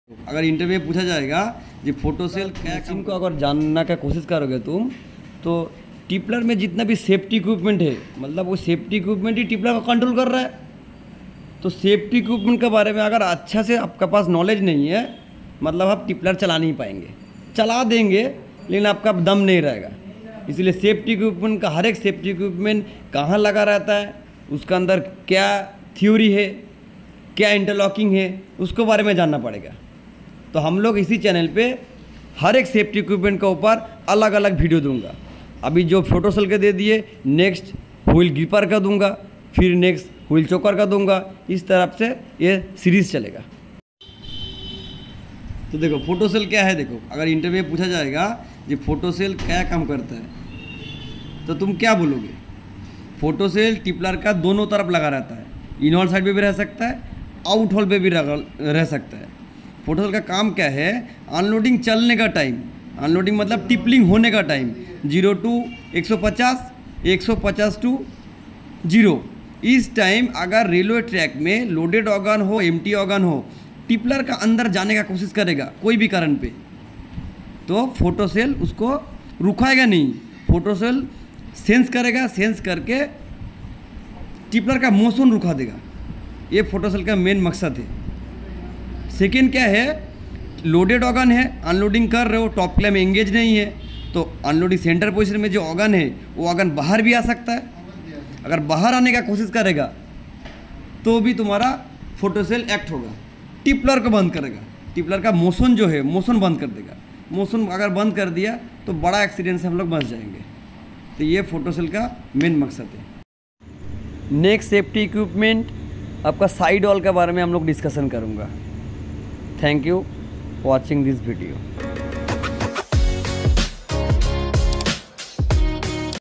अगर इंटरव्यू में पूछा जाएगा कि फोटो सेल क्या इनको अगर जानना का कोशिश करोगे तुम तो टिपलर में जितना भी सेफ्टी इक्विपमेंट है, मतलब वो सेफ्टी इक्विपमेंट ही टिपलर को कंट्रोल कर रहा है। तो सेफ्टी इक्विपमेंट के बारे में अगर अच्छा से आपके पास नॉलेज नहीं है, मतलब आप टिपलर चला नहीं पाएंगे। चला देंगे लेकिन आपका दम नहीं रहेगा। इसलिए सेफ्टी इक्विपमेंट का हर एक सेफ्टी इक्विपमेंट कहाँ लगा रहता है, उसका अंदर क्या थ्योरी है, क्या इंटरलॉकिंग है, उसके बारे में जानना पड़ेगा। तो हम लोग इसी चैनल पे हर एक सेफ्टी इक्विपमेंट के ऊपर अलग अलग वीडियो दूंगा। अभी जो फोटो सेल के दे दिए, नेक्स्ट व्हील ग्रिपर का दूंगा, फिर नेक्स्ट व्हील चोकर का दूंगा। इस तरफ से ये सीरीज़ चलेगा। तो देखो फोटो सेल क्या है। देखो अगर इंटरव्यू में पूछा जाएगा कि फोटो सेल क्या काम करता है तो तुम क्या बोलोगे? फोटो सेल टिपलर का दोनों तरफ लगा रहता है। इन हॉल साइड पे भी रह सकता है, आउट हॉल पे भी रह सकता है। फोटो सेल का काम क्या है? अनलोडिंग चलने का टाइम, अनलोडिंग मतलब टिपलिंग होने का टाइम 0 to 150, 150 to 0। इस टाइम अगर रेलवे ट्रैक में लोडेड ऑर्गन हो, एम्प्टी ऑर्गन हो, टिपलर का अंदर जाने का कोशिश करेगा कोई भी कारण पे, तो फोटो सेल उसको रुकाएगा नहीं। फोटो सेल सेंस करेगा, सेंस करके टिपलर का मोशन रुका देगा। ये फोटो सेल का मेन मकसद है। सेकेंड क्या है? लोडेड ऑर्गन है, अनलोडिंग कर रहे हो, टॉप क्लैम एंगेज नहीं है, तो अनलोडिंग सेंटर पोजीशन में जो ऑर्गन है वो ऑर्गन बाहर भी आ सकता है। अगर बाहर आने का कोशिश करेगा तो भी तुम्हारा फोटो सेल एक्ट होगा, टिपलर को बंद करेगा। टिपलर का मोशन जो है, मोशन बंद कर देगा। मोशन अगर बंद कर दिया तो बड़ा एक्सीडेंट से हम लोग बच जाएंगे। तो ये फोटो सेल का मेन मकसद है। नेक्स्ट सेफ्टी इक्विपमेंट आपका साइड वॉल के बारे में हम लोग डिस्कशन करूँगा। Thank you watching this video.